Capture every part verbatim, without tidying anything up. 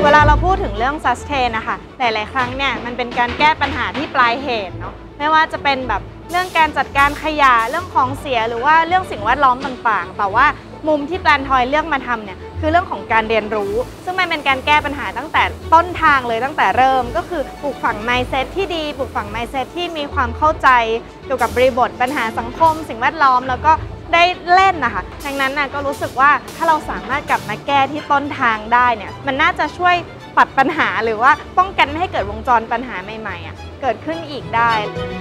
เวลาเราพูดถึงเรื่อง sustain นะคะหลายๆครั้งเนี่ยมันเป็นการแก้ปัญหาที่ปลายเหตุเนาะไม่ว่าจะเป็นแบบเรื่องการจัดการขยะเรื่องของเสียหรือว่าเรื่องสิ่งแวดล้อมต่างๆแต่ว่ามุมที่แปลนทอยเลือกมาทำเนี่ยคือเรื่องของการเรียนรู้ซึ่งมันเป็นการแก้ปัญหาตั้งแต่ต้นทางเลยตั้งแต่เริ่มก็คือปลูกฝัง mindset ที่ดีปลูกฝัง mindset ที่มีความเข้าใจเกี่ยวกับบริบทปัญหาสังคมสิ่งแวดล้อมแล้วก็ได้เล่นนะคะดังนั้นนะก็รู้สึกว่าถ้าเราสามารถกลับมาแก้ที่ต้นทางได้เนี่ยมันน่าจะช่วยปัดปัญหาหรือว่าป้องกันไม่ให้เกิดวงจรปัญหาใหม่ๆอ่ะเกิดขึ้นอีกได้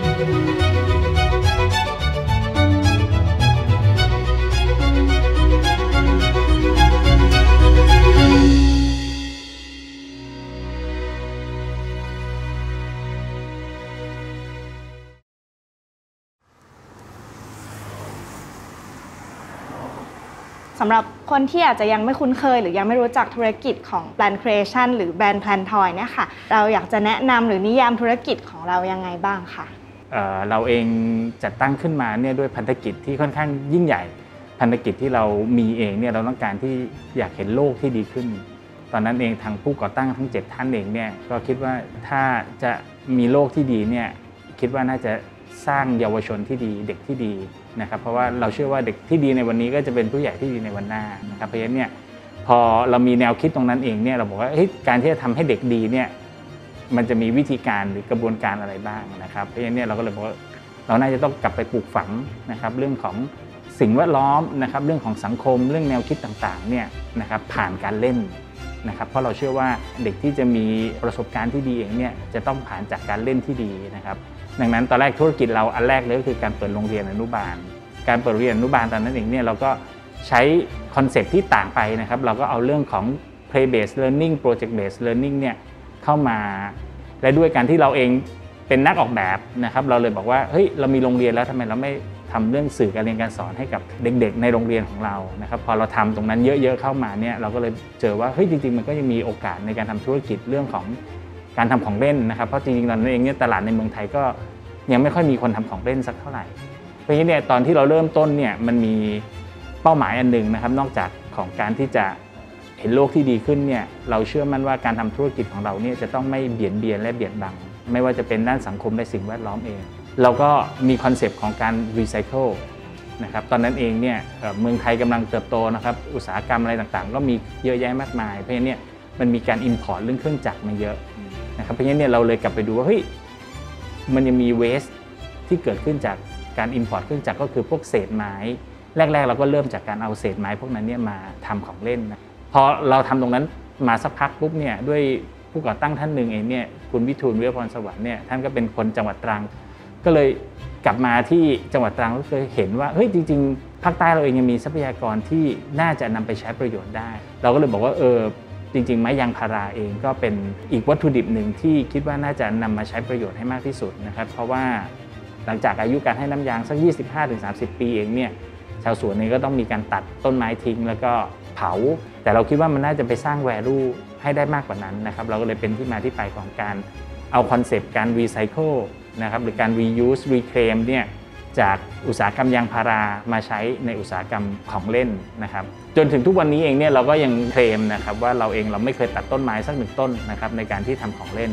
สำหรับคนที่อาจจะยังไม่คุ้นเคยหรือยังไม่รู้จักธุรกิจของ Plan Creation หรือแบรนด์ Plan Toy เนี่ยค่ะเราอยากจะแนะนำหรือนิยามธุรกิจของเรายังไงบ้างคะเอ่อเราเองจัดตั้งขึ้นมาเนี่ยด้วยพันธกิจที่ค่อนข้างยิ่งใหญ่พันธกิจที่เรามีเองเนี่ยเราต้องการที่อยากเห็นโลกที่ดีขึ้นตอนนั้นเองทางผู้ก่อตั้งทั้งเจ็ดท่านเองเนี่ยก็คิดว่าถ้าจะมีโลกที่ดีเนี่ยคิดว่าน่าจะสร้างเยาวชนที่ดีเด็กที่ดีนะครับเพราะว่าเราเชื่อว่าเด็กที่ดีในวันนี้ก็จะเป็นผู้ใหญ่ที่ดีในวันหน้านะครับเพราะฉะนั้นเนี่ยพอเรามีแนวคิดตรงนั้นเองเนี่ยเราบอกว่าการที่จะทำให้เด็กดีเนี่ยมันจะมีวิธีการหรือกระบวนการอะไรบ้างนะครับเพราะฉะนั้นเนี่ยเราก็เลยบอกว่าเราน่าจะต้องกลับไปปลูกฝังนะครับเรื่องของสิ่งแวดล้อมนะครับเรื่องของสังคมเรื่องแนวคิดต่างๆเนี่ยนะครับผ่านการเล่นนะครับเพราะเราเชื่อว่าเด็กที่จะมีประสบการณ์ที่ดีเองเนี่ยจะต้องผ่านจากการเล่นที่ดีนะครับดังนั้นตอนแรกธุรกิจเราอันแรกเลยก็คือการเปิดโรงเรียนอนุบาลการเปิดโรงเรียนอนุบาลตอนนั้นเองเนี่ยเราก็ใช้คอนเซ็ปต์ที่ต่างไปนะครับเราก็เอาเรื่องของ play based learning project based learning เนี่ยเข้ามาและด้วยการที่เราเองเป็นนักออกแบบนะครับเราเลยบอกว่าเฮ้ยเรามีโรงเรียนแล้วทำไมเราไม่ทำเรื่องสื่อการเรียนการสอนให้กับเด็กๆในโรงเรียนของเรานะครับพอเราทำตรงนั้นเยอะๆเข้ามาเนี่ยเราก็เลยเจอว่าเฮ้ยจริงๆมันก็ยังมีโอกาสในการทำธุรกิจเรื่องของการทำของเล่นนะครับเพราะจริงๆตอนนั้นเองเนี่ยตลาดในเมืองไทยก็ยังไม่ค่อยมีคนทำของเล่นสักเท่าไหร่เพราะฉะนั้นเนี่ยตอนที่เราเริ่มต้นเนี่ยมันมีเป้าหมายอันหนึ่งนะครับนอกจากของการที่จะเห็นโลกที่ดีขึ้นเนี่ยเราเชื่อมั่นว่าการทำธุรกิจของเราเนี่ยจะต้องไม่เบียดเบียนและเบียดบังไม่ว่าจะเป็นด้านสังคมและสิ่งแวดล้อมเองเราก็มีคอนเซปต์ของการรีไซเคิลนะครับตอนนั้นเองเนี่ยเมืองไทยกำลังเติบโตนะครับอุตสาหกรรมอะไรต่างๆก็มีเยอะแยะมากมายเพราะฉะนั้นเนี่ยมันมีการอิมพอร์ตเรื่องเครื่องจักรมาเยอะนะครับเพราะฉะนั้นเนี่ยเราเลยกลับไปดูว่าเฮ้ยมันยังมีเวสที่เกิดขึ้นจากการอิมพอร์ตเครื่องจักรก็คือพวกเศษไม้แรกๆเราก็เริ่มจากการเอาเศษไม้พวกนั้นเนี่ยมาทำของเล่นนะพอเราทำตรงนั้นมาสักพักปุ๊บเนี่ยด้วยผู้ก่อตั้งท่านหนึ่งเองเนี่ยคุณวิทูล วิรพรสวรรค์เนี่ยท่านก็เป็นคนจังหวัดตรังก็เลยกลับมาที่จังหวัดตรังก็เคยเห็นว่าเฮ้ยจริงๆภาคใต้เราเองยังมีทรัพยากรที่น่าจะนำไปใช้ประโยชน์ได้เราก็เลยบอกว่าเออจริงๆไม้ยางพาราเองก็เป็นอีกวัตถุดิบหนึ่งที่คิดว่าน่าจะนำมาใช้ประโยชน์ให้มากที่สุดนะครับเพราะว่าหลังจากอายุการให้น้ำยางสัก ยี่สิบห้าถึงสามสิบ ปีเองเนี่ยชาวสวนเนี่ยก็ต้องมีการตัดต้นไม้ทิ้งแล้วก็เผาแต่เราคิดว่ามันน่าจะไปสร้าง value ให้ได้มากกว่านั้นนะครับเราก็เลยเป็นที่มาที่ไปของการเอาคอนเซปต์การรีไซเคิลนะครับหรือการ reuse reclaim เนี่ยจากอุตสาหกรรมยางพารามาใช้ในอุตสาหกรรมของเล่นนะครับจนถึงทุกวันนี้เองเนี่ยเราก็ยังเคลมนะครับว่าเราเองเราไม่เคยตัดต้นไม้สักหนึ่งต้นนะครับในการที่ทำของเล่น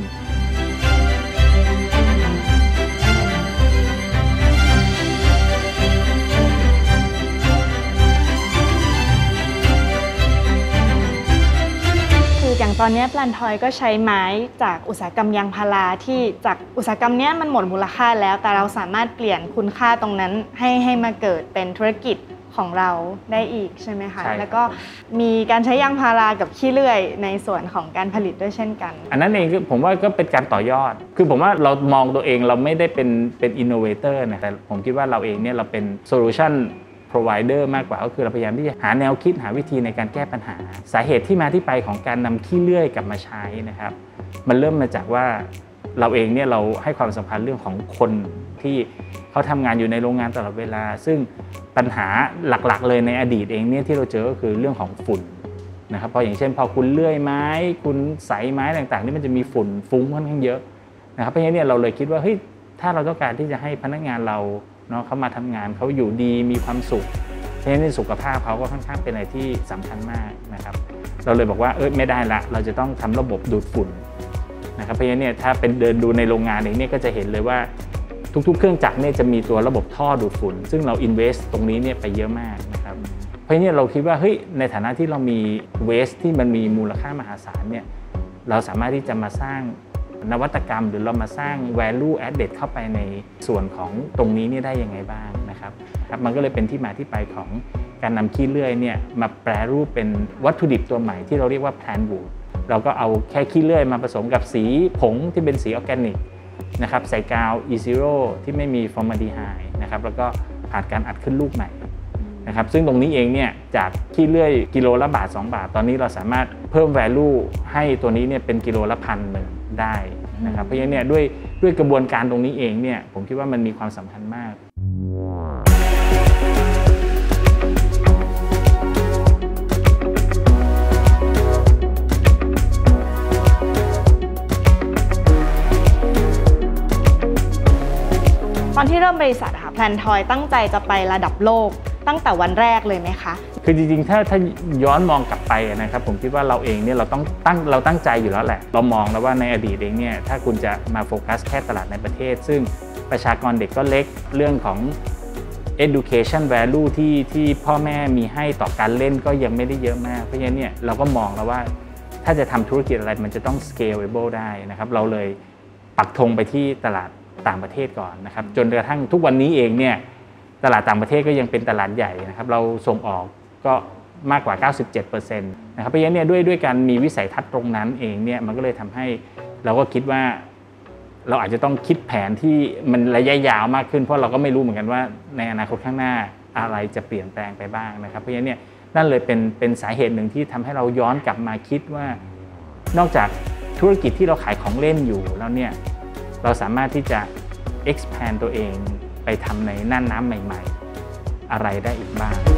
อย่างตอนนี้แปลนทอยก็ใช้ไม้จากอุตสาหกรรมยางพาราที่จากอุตสาหกรรมนี้มันหมดมูลค่าแล้วแต่เราสามารถเปลี่ยนคุณค่าตรงนั้นให้ให้มาเกิดเป็นธุรกิจของเราได้อีกใช่ไหมคะแล้วก็มีการใช้ยางพารากับขี้เลื่อยในส่วนของการผลิตด้วยเช่นกันอันนั้นเองผมว่าก็เป็นการต่อยอดคือผมว่าเรามองตัวเองเราไม่ได้เป็นเป็นอินโนเวเตอร์นะแต่ผมคิดว่าเราเองเนี่ยเราเป็นโซลูชันprovider มากกว่าก็คือเราพยายามที่จะหาแนวคิดหาวิธีในการแก้ปัญหาสาเหตุที่มาที่ไปของการนำขี้เลื่อยกลับมาใช้นะครับมันเริ่มมาจากว่าเราเองเนี่ยเราให้ความสำคัญเรื่องของคนที่เขาทำงานอยู่ในโรงงานตลอดเวลาซึ่งปัญหาหลักๆเลยในอดีตเองเนี่ยที่เราเจอก็คือเรื่องของฝุ่นนะครับพออย่างเช่นพอคุณเลื่อยไม้คุณใสไม้ต่างๆนี่มันจะมีฝุ่นฟุ้งค่อนข้างเยอะนะครับเพราะฉะนั้นเนี่ยเราเลยคิดว่าเฮ้ยถ้าเราต้องการที่จะให้พนักงานเราเนาะเขามาทำงานเขาอยู่ดีมีความสุขเพราะฉะนั้นสุขภาพเขาก็ค่อนข้างเป็นอะไรที่สำคัญมากนะครับเราเลยบอกว่าเออไม่ได้ละเราจะต้องทำระบบดูดฝุ่นนะครับเพราะฉะนั้นเนี่ยถ้าเป็นเดินดูในโรงงานเองเนี่ยก็จะเห็นเลยว่าทุกๆเครื่องจักรเนี่ยจะมีตัวระบบท่อดูดฝุ่นซึ่งเรา invest ตรงนี้เนี่ยไปเยอะมากนะครับเพราะฉะนั้นเราคิดว่าเฮ้ยในฐานะที่เรามี waste ที่มันมีมูลค่ามหาศาลเนี่ยเราสามารถที่จะมาสร้างนวัตกรรมหรือเรามาสร้าง value added เข้าไปในส่วนของตรงนี้นี่ได้ยังไงบ้างนะครับครับมันก็เลยเป็นที่มาที่ไปของการนำขี้เลื่อยเนี่ยมาแปรรูปเป็นวัตถุดิบตัวใหม่ที่เราเรียกว่า plant wood เราก็เอาแค่ขี้เลื่อยมาผสมกับสีผงที่เป็นสีออร์แกนิกนะครับใส่กาว อี ซีโร่ ที่ไม่มีฟอร์มาลดีไฮด์นะครับแล้วก็ผ่านการอัดขึ้นลูกใหม่นะครับซึ่งตรงนี้เองเนี่ยจากขี้เลื่อยกิโลละบาทสองบาทตอนนี้เราสามารถเพิ่ม value ให้ตัวนี้เนี่ยเป็นกิโลละพันหนึ่งได้นะครับเพราะฉะนั้นเนี่ยด้วยด้วยกระบวนการตรงนี้เองเนี่ยผมคิดว่ามันมีความสำคัญมากตอนที่เริ่มบริษัทค่ะแพลนทอยตั้งใจจะไประดับโลกตั้งแต่วันแรกเลยไหมคะคือจริงๆถ้าถ้าย้อนมองกลับไปนะครับผมคิดว่าเราเองเนี่ยเราต้องตั้งเราตั้งใจอยู่แล้วแหละเรามองแล้วว่าในอดีตเองเนี่ยถ้าคุณจะมาโฟกัสแค่ตลาดในประเทศซึ่งประชากรเด็กก็เล็กเรื่องของ education value ที่ที่พ่อแม่มีให้ต่อการเล่นก็ยังไม่ได้เยอะมากเพราะฉะนั้นเนี่ยเราก็มองแล้วว่าถ้าจะทำธุรกิจอะไรมันจะต้อง scalable ได้นะครับเราเลยปักธงไปที่ตลาดต่างประเทศก่อนนะครับจนกระทั่งทุกวันนี้เองเนี่ยตลาดต่างประเทศก็ยังเป็นตลาดใหญ่นะครับเราส่งออกก็มากกว่า เก้าสิบเจ็ดเปอร์เซ็นต์ นะครับเพราะฉะนั้นเนี่ยด้วยด้วยการมีวิสัยทัศน์ตรงนั้นเองเนี่ยมันก็เลยทำให้เราก็คิดว่าเราอาจจะต้องคิดแผนที่มันระยะยาวมากขึ้นเพราะเราก็ไม่รู้เหมือนกันว่าในอนาคตข้างหน้าอะไรจะเปลี่ยนแปลงไปบ้างนะครับเพราะฉะนั้นเนี่ยนั่นเลยเป็นเป็นสาเหตุหนึ่งที่ทำให้เราย้อนกลับมาคิดว่านอกจากธุรกิจที่เราขายของเล่นอยู่แล้วเนี่ยเราสามารถที่จะ expand ตัวเองไปทำในน่านน้ำใหม่ๆอะไรได้อีกบ้าง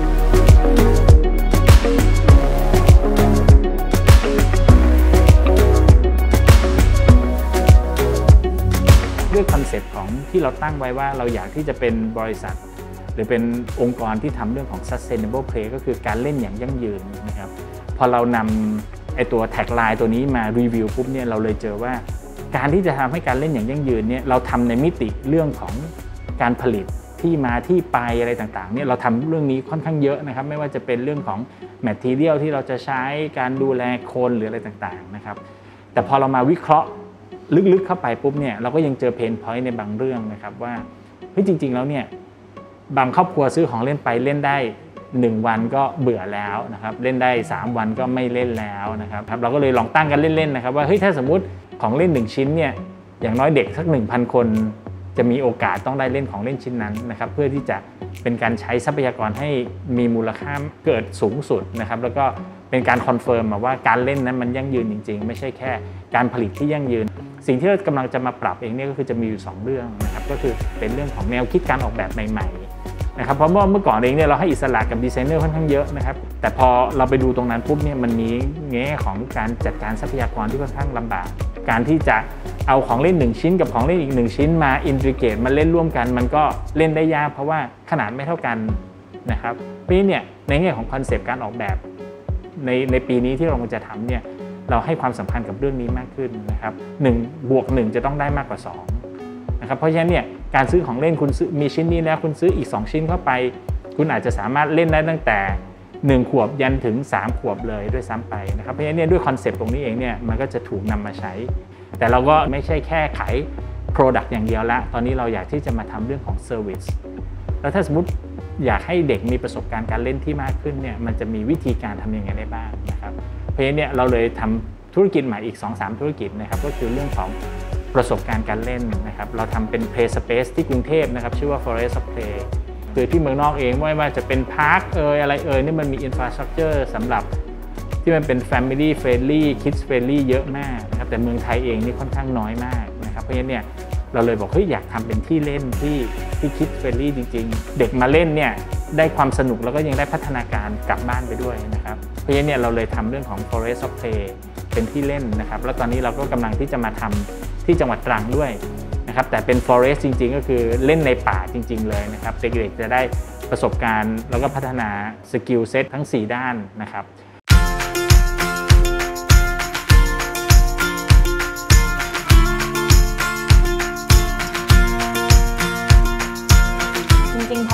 ด้วยคอนเซ็ปต์ของที่เราตั้งไว้ว่าเราอยากที่จะเป็นบริษัทหรือเป็นองค์กรที่ทำเรื่องของ sustainable play ก็คือการเล่นอย่างยั่งยืนนะครับพอเรานำไอตัวแท็กไลน์ตัวนี้มารีวิวปุ๊บเนี่ยเราเลยเจอว่าการที่จะทำให้การเล่นอย่างยั่งยืนเนี่ยเราทำในมิติเรื่องของการผลิตที่มาที่ไปอะไรต่างๆเนี่ยเราทำเรื่องนี้ค่อนข้างเยอะนะครับไม่ว่าจะเป็นเรื่องของ material ที่เราจะใช้การดูแลคนหรืออะไรต่างๆนะครับแต่พอเรามาวิเคราะห์ลึกๆเข้าไปปุ๊บเนี่ยเราก็ยังเจอเพนพอยต์ในบางเรื่องนะครับว่าเฮ้ยจริงๆแล้วเนี่ยบางครอบครัวซื้อของเล่นไปเล่นได้หนึ่งวันก็เบื่อแล้วนะครับเล่นได้สามวันก็ไม่เล่นแล้วนะครับเราก็เลยลองตั้งกันเล่นๆนะครับว่าเฮ้ยถ้าสมมุติของเล่นหนึ่งชิ้นเนี่ยอย่างน้อยเด็กสัก หนึ่งพัน คนจะมีโอกาสต้องได้เล่นของเล่นชิ้นนั้นนะครับเพื่อที่จะเป็นการใช้ทรัพยากรให้มีมูลค่าเกิดสูงสุดนะครับแล้วก็เป็นการคอนเฟิร์มมาว่าการเล่นนั้นมันยั่งยืนจริงๆไม่ใช่แค่การผลิตที่ยั่งยืนสิ่งที่เรากำลังจะมาปรับเองเนี่ยก็คือจะมีอยู่สองเรื่องนะครับก็คือเป็นเรื่องของแนวคิดการออกแบบใหม่ๆนะครับเพราะว่าเมื่อก่อนเองเนี่ยเราให้อิสระกับดีไซเนอร์ค่อนข้างเยอะนะครับแต่พอเราไปดูตรงนั้นปุ๊บเนี่ยมันมีแง่ของการจัดการทรัพยากรที่ค่อนข้างลำบากการที่จะเอาของเล่นหนึ่งชิ้นกับของเล่นอีกหนึ่งชิ้นมาอินทิเกรตมาเล่นร่วมกันมันก็เล่นได้ยากเพราะว่าขนาดไม่เท่ากันนะครับเพราะฉะนั้นเนี่ยในแง่ของคอนเซปต์การออกแบบในในปีนี้ที่เราจะทำเนี่ยเราให้ความสำคัญกับเรื่องนี้มากขึ้นนะครับหนึ่งบวกหนึ่งจะต้องได้มากกว่าสองนะครับเพราะฉะนั้นเนี่ยการซื้อของเล่นคุณซื้อมีชิ้นนี้แล้วคุณซื้ออีกสองชิ้นเข้าไปคุณอาจจะสามารถเล่นได้ตั้งแต่หนึ่งขวบยันถึงสามขวบเลยด้วยซ้ำไปนะครับเพราะฉะนั้นเนี่ยด้วยคอนเซปต์ตรงนี้เองเนี่ยมันก็จะถูกนำมาใช้แต่เราก็ไม่ใช่แค่ขาย Product อย่างเดียวละตอนนี้เราอยากที่จะมาทำเรื่องของ Service แล้วถ้าสมมติอยากให้เด็กมีประสบการณ์การเล่นที่มากขึ้นเนี่ยมันจะมีวิธีการทำยังไงได้บ้างนะครับเพราะฉะนั้นเนี่ยเราเลยทำธุรกิจใหม่อีก สองสาม ธุรกิจนะครับก็คือเรื่องของประสบการณ์การเล่นนะครับเราทำเป็น Play Space ที่กรุงเทพนะครับชื่อว่า Forest of Play คือที่เมืองนอกเองไม่ว่าจะเป็นพาร์คเอยอะไรเอยนี่มันมี Infrastructure สำหรับที่มันเป็น Family Friendly Kids Friendly เยอะมากนะครับแต่เมืองไทยเองนี่ค่อนข้างน้อยมากนะครับเพราะฉะนั้นเนี่ยเราเลยบอกเฮ้ยอยากทำเป็นที่เล่นที่ที่คิดเฟรนลี่จริงๆเด็กมาเล่นเนี่ยได้ความสนุกแล้วก็ยังได้พัฒนาการกลับบ้านไปด้วยนะครับเพราะฉะนั้นเนี่ยเราเลยทำเรื่องของ Forest of Play เป็นที่เล่นนะครับแล้วตอนนี้เราก็กำลังที่จะมาทำที่จังหวัดตรังด้วยนะครับแต่เป็น Forest จริงๆก็คือเล่นในป่าจริงๆเลยนะครับเด็กๆจะได้ประสบการณ์แล้วก็พัฒนาสกิลเซ็ตทั้งสี่ด้านนะครับ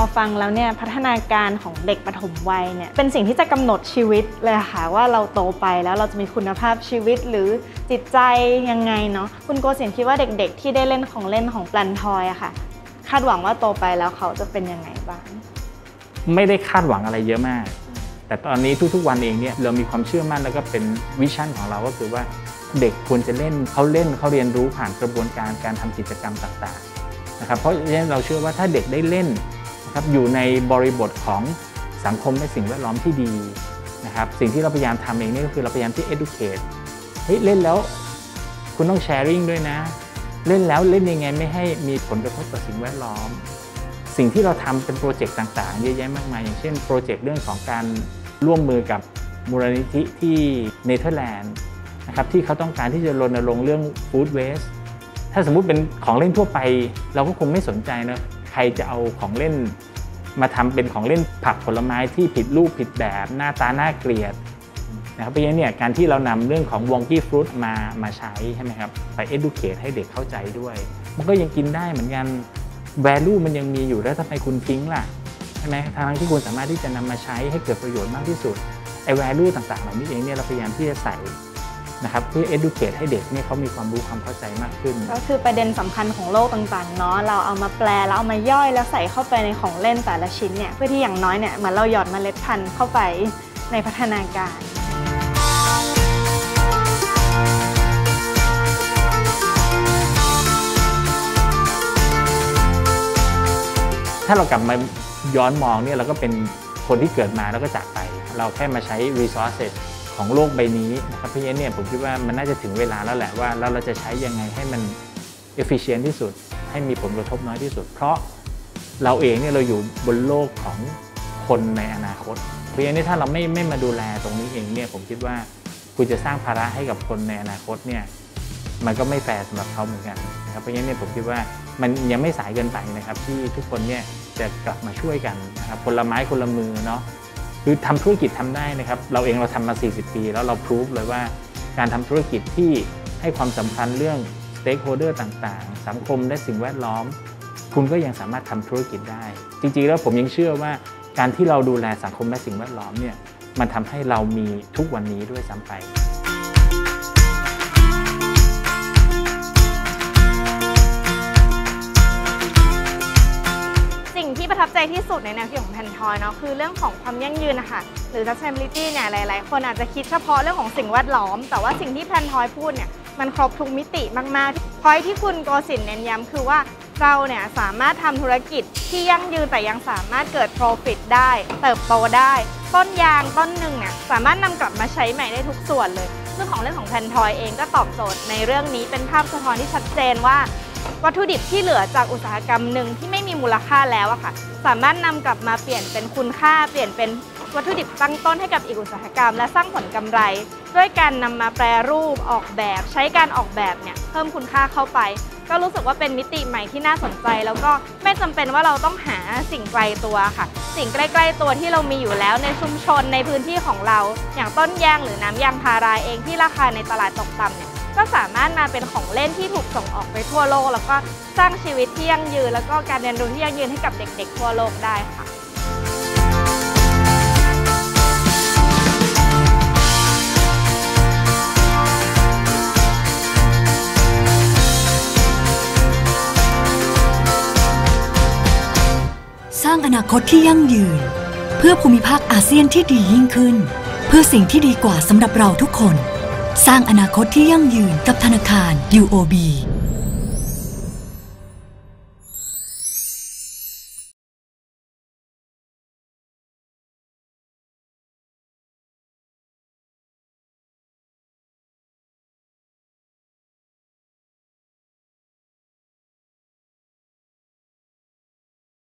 ฟังแล้วเนี่ยพัฒนาการของเด็กปฐมวัยเนี่ยเป็นสิ่งที่จะกำหนดชีวิตเลยค่ะว่าเราโตไปแล้วเราจะมีคุณภาพชีวิตหรือจิตใจยังไงเนาะคุณโกศินทร์คิดว่าเด็กๆที่ได้เล่นของเล่นของแปลนทอยอะค่ะคาดหวังว่าโตไปแล้วเขาจะเป็นยังไงบ้างไม่ได้คาดหวังอะไรเยอะมากแต่ตอนนี้ทุกๆวันเองเนี่ยเรามีความเชื่อมั่นแล้วก็เป็นวิชั่นของเราก็คือว่าเด็กควรจะเล่นเขาเล่นเขาเรียนรู้ผ่านกระบวนการการทำกิจกรรมต่างๆนะครับเพราะฉะนั้นเราเชื่อว่าถ้าเด็กได้เล่นนะครับอยู่ในบริบทของสังคมและสิ่งแวดล้อมที่ดีนะครับสิ่งที่เราพยายามทำเองนี่ก็คือเราพยายามที่ educate เฮ้ยเล่นแล้วคุณต้อง sharing ด้วยนะเล่นแล้วเล่นยังไงไม่ให้มีผลกระทบต่อสิ่งแวดล้อมสิ่งที่เราทำเป็นโปรเจกต์ต่างๆเยอะแยะมากมายอย่างเช่นโปรเจกต์เรื่องของการร่วมมือกับมูลนิธิที่เนเธอร์แลนด์นะครับที่เขาต้องการที่จะรณรงค์เรื่อง food waste ถ้าสมมุติเป็นของเล่นทั่วไปเราก็คงไม่สนใจนะใครจะเอาของเล่นมาทำเป็นของเล่นผักผลไม้ที่ผิดรูปผิดแบบหน้าตาน่าเกลียดนะครับเพราะฉะนั้นเนี่ยการที่เรานำเรื่องของ wonky fruit มามาใช้ใช่ไหมครับไป educate ให้เด็กเข้าใจด้วยมันก็ยังกินได้เหมือนกันvalue มันยังมีอยู่แล้วทำไมคุณทิ้งล่ะใช่ไหมทางที่คุณสามารถที่จะนำมาใช้ให้เกิดประโยชน์มากที่สุดไอ้ value ต่างๆเหล่านี้เองเนี่ยเราพยายามที่จะใส่นะครับเพื่อ educate ให้เด็กเนี่ยเขามีความรู้ความเข้าใจมากขึ้นก็คือประเด็นสำคัญของโลกต่างๆเนาะเราเอามาแปลแล้วเอามาย่อยแล้วใส่เข้าไปในของเล่นแต่ละชิ้นเนี่ยเพื่อที่อย่างน้อยเนี่ยเหมือนเราหยอดเมล็ดพันธุ์เข้าไปในพัฒนาการถ้าเรากลับมาย้อนมองเนี่ยเราก็เป็นคนที่เกิดมาแล้วก็จากไปเราแค่มาใช้ resources ของโลกใบนี้นะครับเพราะฉะนั้นเนี่ยผมคิดว่ามันน่าจะถึงเวลาแล้วแหละว่าเราจะใช้ยังไงให้มัน efficient ที่สุดให้มีผลกระทบน้อยที่สุดเพราะเราเองเนี่ยเราอยู่บนโลกของคนในอนาคตเพราะฉะนั้นถ้าเราไม่ไม่มาดูแลตรงนี้เองเนี่ยผมคิดว่าคุณจะสร้างภาระให้กับคนในอนาคตเนี่ยมันก็ไม่แฟร์สำหรับเขาเหมือนกันนะครับเพราะฉะนั้นเนี่ยผมคิดว่ามันยังไม่สายเกินไปนะครับที่ทุกคนเนี่ยจะกลับมาช่วยกันนะครับคนละไม้คนละมือเนาะคือทำธุรกิจทำได้นะครับเราเองเราทำมาสี่สิบปีแล้วเราพิสูจเลยว่าการทำธุรกิจที่ให้ความสำคัญเรื่อง stakeholder ต่างๆสังคมและสิ่งแวดล้อมคุณก็ยังสามารถทำธุรกิจได้จริงๆแล้วผมยังเชื่อว่าการที่เราดูแลสังคมและสิ่งแวดล้อมเนี่ยมันทำให้เรามีทุกวันนี้ด้วยซ้ำไปที่ประทับใจที่สุดในแนวคิดของแพนทอยเนาะคือเรื่องของความยั่งยืนนะคะหรือ sustainability เนี่ยหลายๆคนอาจจะคิดเฉพาะเรื่องของสิ่งแวดล้อมแต่ว่าสิ่งที่แพนทอยพูดเนี่ยมันครบทุกมิติมากๆพอยที่คุณโกศินทร์เน้นย้ำคือว่าเราเนี่ยสามารถทำธุรกิจที่ยั่งยืนแต่ยังสามารถเกิด profit ได้เติบโตได้ต้นยางต้นหนึ่งเนี่ยสามารถนำกลับมาใช้ใหม่ได้ทุกส่วนเลยซึ่งของเรื่องของแพนทอยเองก็ตอบโจทย์ในเรื่องนี้เป็นภาพสะท้อนที่ชัดเจนว่าวัตถุดิบที่เหลือจากอุตสาหกรรมหนึ่งที่ไม่มีมูลค่าแล้วอะค่ะสามารถนำกลับมาเปลี่ยนเป็นคุณค่าเปลี่ยนเป็นวัตถุดิบตั้งต้นให้กับอีกอุตสาหกรรมและสร้างผลกำไรด้วยการนำมาแปรรูปออกแบบใช้การออกแบบเนี่ยเพิ่มคุณค่าเข้าไปก็รู้สึกว่าเป็นมิติใหม่ที่น่าสนใจแล้วก็ไม่จำเป็นว่าเราต้องหาสิ่งไกลตัวค่ะสิ่งใกล้ๆตัวที่เรามีอยู่แล้วในชุมชนในพื้นที่ของเราอย่างต้นยางหรือน้ำยางพาราเองที่ราคาในตลาดตกต่ำเนี่ยก็สามารถมาเป็นของเล่นที่ถูกส่งออกไปทั่วโลกแล้วก็สร้างชีวิตที่ยั่งยืนแล้วก็การเรียนรู้ที่ยั่งยืนให้กับเด็กๆทั่วโลกได้ค่ะสร้างอนาคตที่ยั่งยืนเพื่อภูมิภาคอาเซียนที่ดียิ่งขึ้นเพื่อสิ่งที่ดีกว่าสำหรับเราทุกคนสร้างอนาคตที่ยั่งยืนกับธนาคาร ยู โอ บี